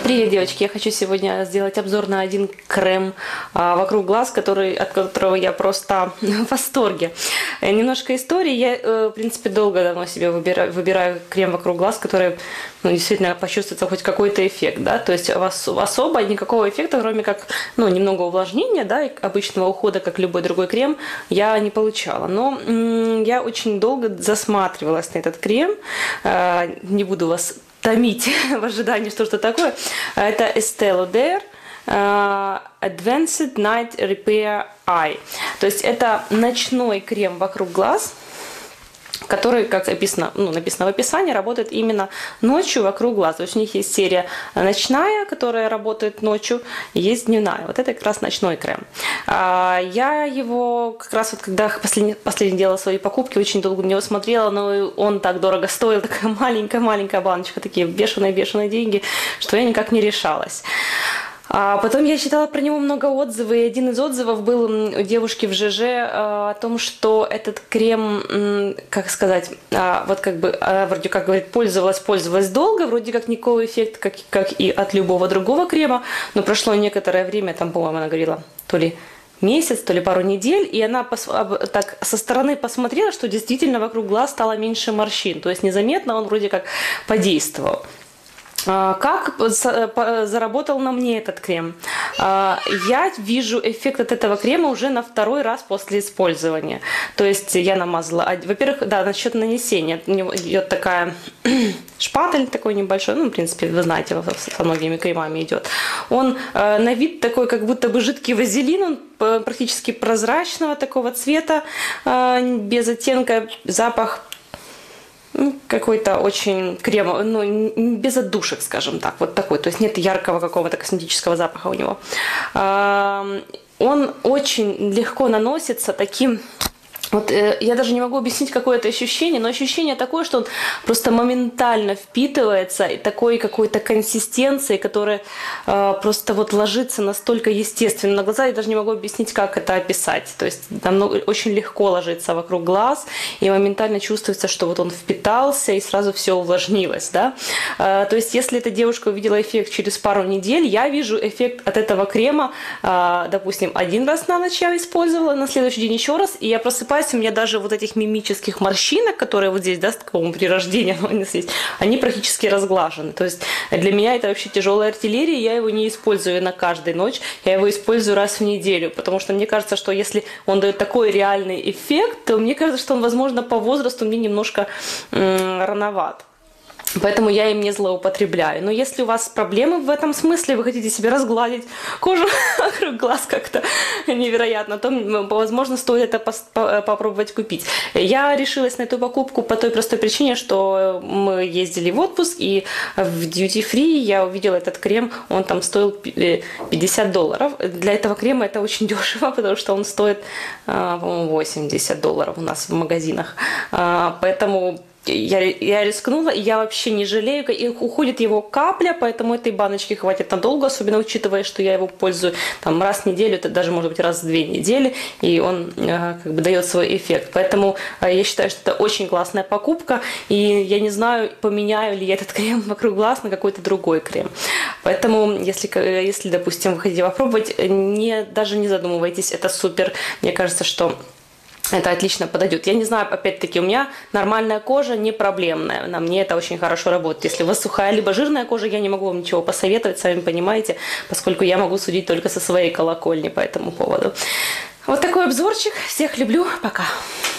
Привет, девочки! Я хочу сегодня сделать обзор на один крем вокруг глаз, от которого я просто в восторге. Немножко истории. Я, в принципе, давно себе выбираю крем вокруг глаз, который действительно почувствуется хоть какой-то эффект. Да? То есть особо никакого эффекта, кроме как немного увлажнения, да, и обычного ухода, как любой другой крем, я не получала. Но я очень долго засматривалась на этот крем. Не буду вас томить в ожидании, что такое. Это Estée Lauder Advanced Night Repair Eye. То есть это ночной крем вокруг глаз, который, как написано в описании, работает именно ночью вокруг глаз. То есть у них есть серия ночная, которая работает ночью, и есть дневная. Вот это как раз ночной крем. Я его как раз когда последний делала свои покупки, очень долго на него смотрела, но он так дорого стоил, такая маленькая баночка, такие бешеные деньги, что я никак не решалась. Потом я читала про него много отзывов, и один из отзывов был у девушки в ЖЖ о том, что этот крем, как сказать, вроде как говорит, пользовалась долго, вроде как никакого эффекта, как и от любого другого крема, но прошло некоторое время, там, по-моему, она говорила, то ли месяц, то ли пару недель, и она так со стороны посмотрела, что действительно вокруг глаз стало меньше морщин, то есть незаметно он вроде как подействовал. Как заработал на мне этот крем? Я вижу эффект от этого крема уже на второй раз после использования. То есть я намазала, во-первых, да, насчет нанесения, у него идет такая шпатель такой небольшой, в принципе, вы знаете, со многими кремами идет. Он на вид такой, как будто бы жидкий вазелин, он практически прозрачного такого цвета, без оттенка, запах какой-то очень кремовый, без отдушек, скажем так, вот такой, то есть нет яркого какого-то косметического запаха у него. Он очень легко наносится таким... я даже не могу объяснить, какое это ощущение, но ощущение такое, что он просто моментально впитывается и такой какой-то консистенции, которая просто ложится настолько естественно на глаза, я даже не могу объяснить, как это описать. То есть там очень легко ложится вокруг глаз, и моментально чувствуется, что он впитался, и сразу все увлажнилось. Да? То есть если эта девушка увидела эффект через пару недель, я вижу эффект от этого крема, допустим, один раз на ночь я использовала, на следующий день еще раз, и я просыпаюсь, у меня даже вот этих мимических морщинок, которые вот здесь, да, при рождении они практически разглажены. То есть для меня это вообще тяжелая артиллерия, я его не использую на каждую ночь, я его использую раз в неделю, потому что мне кажется, что если он дает такой реальный эффект, то мне кажется, что он, возможно, по возрасту мне немножко рановат. Поэтому я им не злоупотребляю. Но если у вас проблемы в этом смысле, вы хотите себе разгладить кожу вокруг глаз как-то невероятно, то, возможно, стоит это попробовать купить. Я решилась на эту покупку по той простой причине, что мы ездили в отпуск, и в Duty Free я увидела этот крем, он там стоил $50. Для этого крема это очень дешево, потому что он стоит, по-моему, $80 у нас в магазинах. Поэтому я рискнула, и я вообще не жалею, и уходит его капля, поэтому этой баночки хватит надолго, особенно учитывая, что я его пользую там раз в неделю, это даже может быть раз в 2 недели, и он дает свой эффект. Поэтому я считаю, что это очень классная покупка, и я не знаю, поменяю ли я этот крем вокруг глаз на какой-то другой крем. Поэтому, если допустим, вы хотите попробовать, даже не задумывайтесь, это супер. Мне кажется, что это отлично подойдет. Я не знаю, опять-таки, у меня нормальная кожа, не проблемная. На мне это очень хорошо работает. Если у вас сухая либо жирная кожа, я не могу вам ничего посоветовать, сами понимаете, поскольку я могу судить только со своей колокольни по этому поводу. Вот такой обзорчик. Всех люблю. Пока.